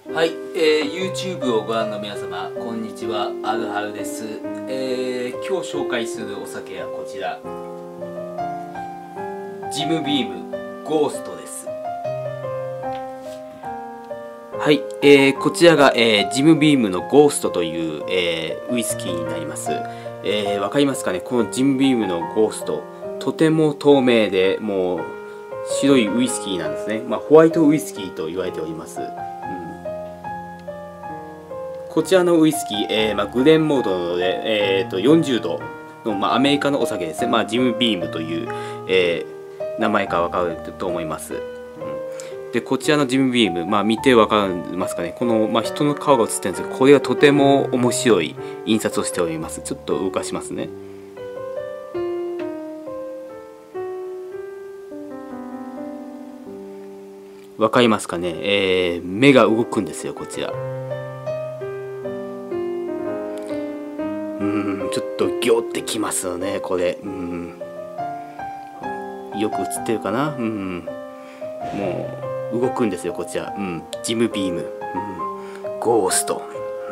はい、YouTube をご覧の皆様、こんにちは、アルハルです。今日紹介するお酒はこちら、ジムビームゴーストです。はい、こちらが、ジムビームのゴーストという、ウイスキーになります。わかりますかね、このジムビームのゴースト、とても透明で、もう白いウイスキーなんですね。ホワイトウイスキーと言われております。こちらのウイスキー、グレンモードで、40度の、アメリカのお酒ですね。ジムビームという、名前か分かると思います。でこちらのジムビーム、見て分かりますかね。この、人の顔が映ってるんですけど、これがとても面白い印刷をしております。ちょっと動かしますね。分かりますかね。目が動くんですよ、こちら。ちょっとギョってきますよね、これ。よく映ってるかな。もう動くんですよ、こちら。ジムビーム、ゴースト。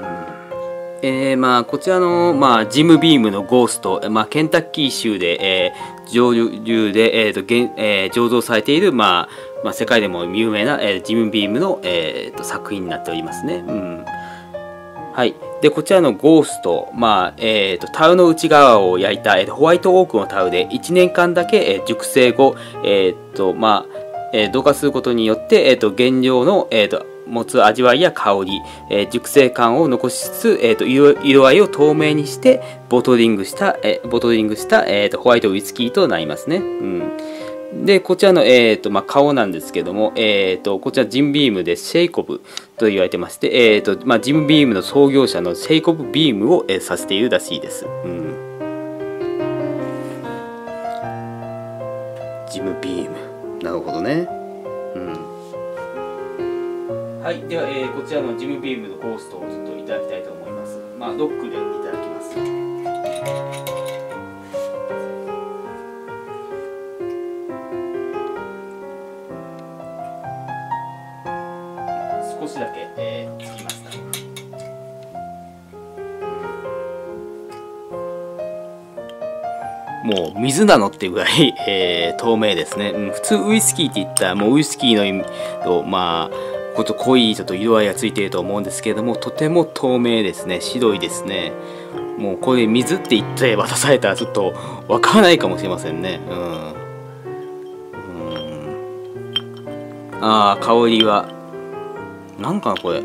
こちらの、ジムビームのゴースト、ケンタッキー州で、上流で、醸造されている、世界でも有名な、ジムビームの、作品になっておりますね。はい、でこちらのゴースト、樽の内側を焼いた、ホワイトオークの樽で1年間だけ、熟成後、同化することによって、原料の、持つ味わいや香り、熟成感を残しつつ、色合いを透明にしてボトリングした、ホワイトウイスキーとなりますね。でこちらの、顔なんですけども、こちらジムビームでシェイコブと言われてまして、ジムビームの創業者のシェイコブビームを、指しているらしいです。ジムビーム、なるほどね。はい、では、こちらのジムビームのゴーストをちょっといただきたいと思います。ロックでいただきます。少しだけ、つきました。もう水なのっていうぐらい、透明ですね。普通ウイスキーって言ったらもうウイスキーの意味とこと濃いちょっと色合いがついていると思うんですけれども、とても透明ですね。白いですね。もうこれ水って言って渡されたらちょっとわからないかもしれませんね。香りはなんかなこれ。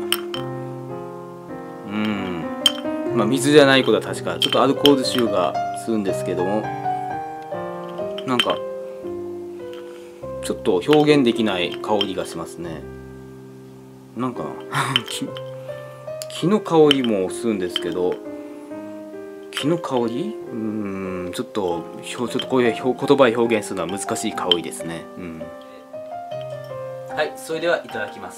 水じゃないことは確か。ちょっとアルコール臭がするんですけども、なんかちょっと表現できない香りがしますね。なんかな木の香りもするんですけど、木の香り、ちょっとこういう言葉で表現するのは難しい香りですね。はい、それではいただきます。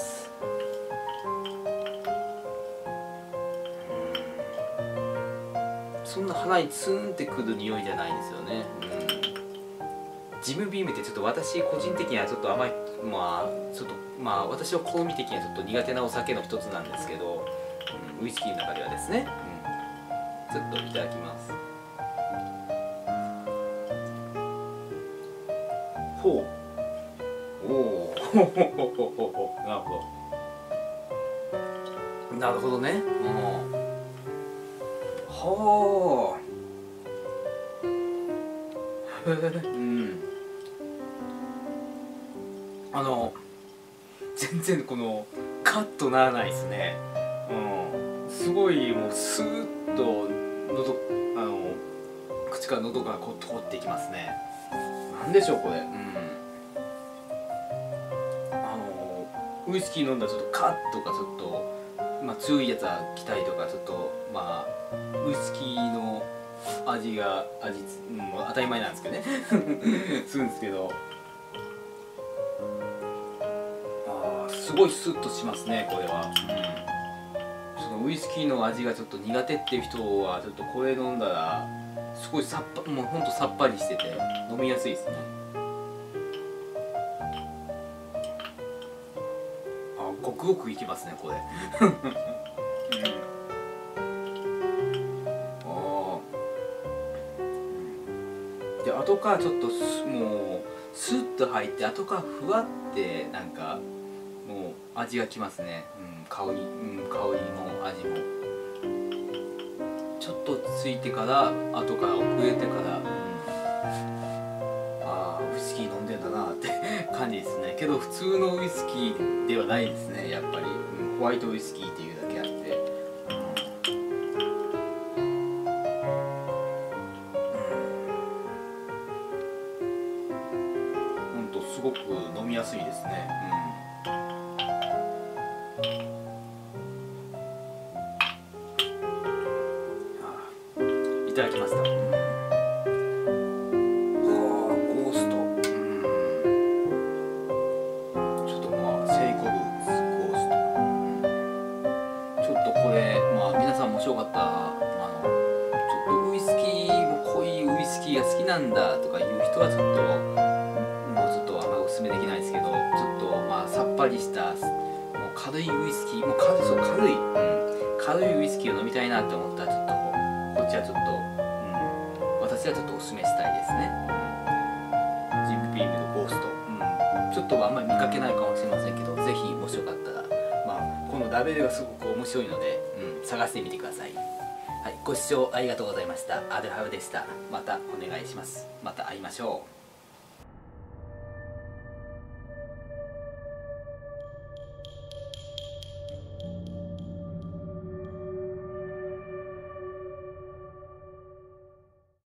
そんな鼻にツーンってくる匂いじゃないんですよね。ジムビームってちょっと私個人的にはちょっと甘い、私の好み的にはちょっと苦手なお酒の一つなんですけど、ウイスキーの中ではですね。ちょっといただきます。なるほど。なるほどね。はあ。全然このカッとならないですね。すごいもうスーッと口から喉がこう通っていきますね。なんでしょうこれ。ウイスキー飲んだらちょっとカッとかちょっと。強いやつは来たりとか、ちょっとウイスキーの味が当たり前なんですけどねするんですけど、すごいスッとしますねこれは。そのウイスキーの味がちょっと苦手っていう人はちょっとこれ飲んだらすごいもうほんとさっぱりしてて飲みやすいですね。極ごくいきますねこれ。で後からちょっともうスッと入って後からふわってなんかもう味がきますね、香り、香りも味もちょっとついてから後から遅れてから、ああウイスキー飲んでんだなって感じですね。けど普通のウイスキーではないですねやっぱり、ホワイトウイスキーっていうだけあって。すごく飲みやすいですね。いただきました。ゴースト。ちょっとまあセイコブゴースト。ちょっとこれまあ皆さんもしよかったらちょっとウイスキーも濃いウイスキーが好きなんだとかいう人はちょっと。おすすめできないですけど、ちょっとまあさっぱりしたもう軽いウイスキー、もう軽いウイスキーを飲みたいなって思ったらちょっとこっちはちょっと、私はちょっとおすすめしたいですね。ジムビームのゴースト、ちょっとあんまり見かけないかもしれませんけど、ぜひもしよかったら、まあこのラベルがすごく面白いので、探してみてください。はい、ご視聴ありがとうございました。アルハルでした。またお願いします。また会いましょう。